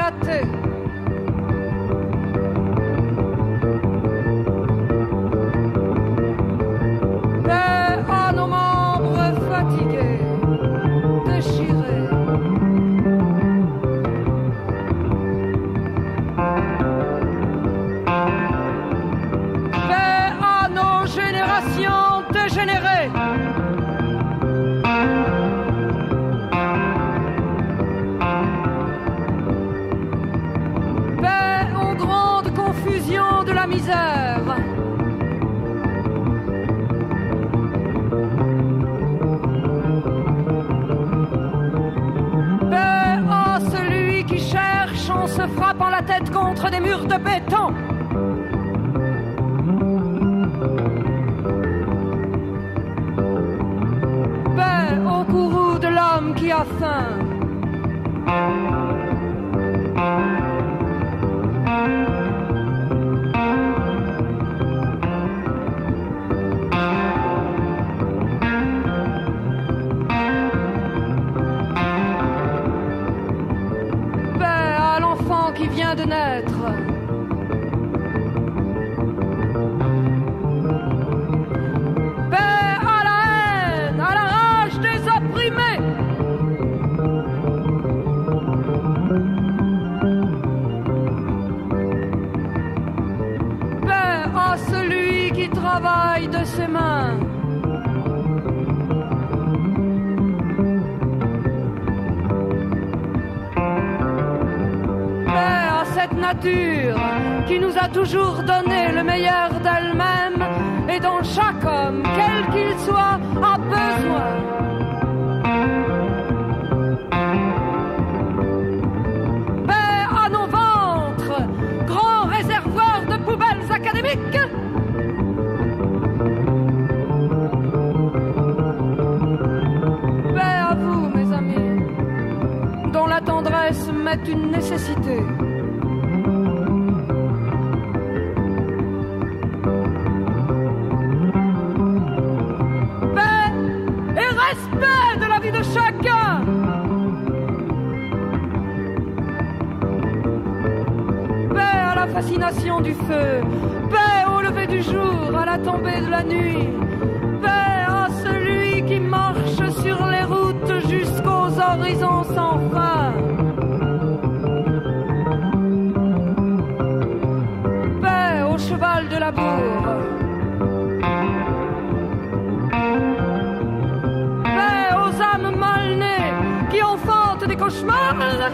dilatés. Paix à nos membres fatigués, déchirés. Paix à nos générations dégénérées. Paix aux grandes confusions de la misère. Paix à celui qui cherche en se frappant la tête contre des murs de béton. Paix au courroux de l'homme qui a faim. Paix à l'enfant qui vient de naître. Paix à la haine, à la rage des opprimés. Paix à celui qui travaille de ses mains. Paix à cette nature qui nous a toujours donné le meilleur d'elle-même et dont chaque homme, quel qu'il soit, a besoin. Paix à nos ventres, grands réservoirs de poubelles académiques. Paix à vous, mes amis, dont la tendresse m'est une nécessité. Paix et respect de la vie de chacun. Paix à la fascination du feu. Paix au lever du jour, à la tombée de la nuit. Paix à celui qui marche sur les routes jusqu'aux horizons sans fin. Paix au cheval de la bourre. Paix aux âmes mal nées qui enfantent des cauchemars.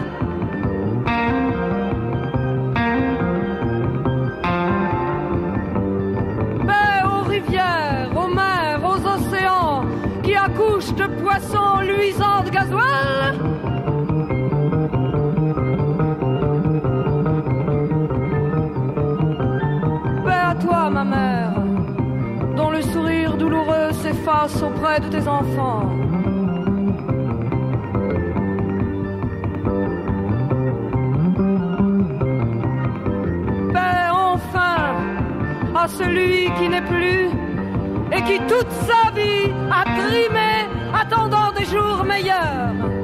Paix aux rivières, aux mers, aux océans qui accouchent de poissons luisants de gasoil. Paix à toi, ma mère, dont le sourire douloureux s'efface auprès de tes enfants. Paix enfin à celui qui n'est plus et qui toute sa vie a trimé attendant des jours meilleurs.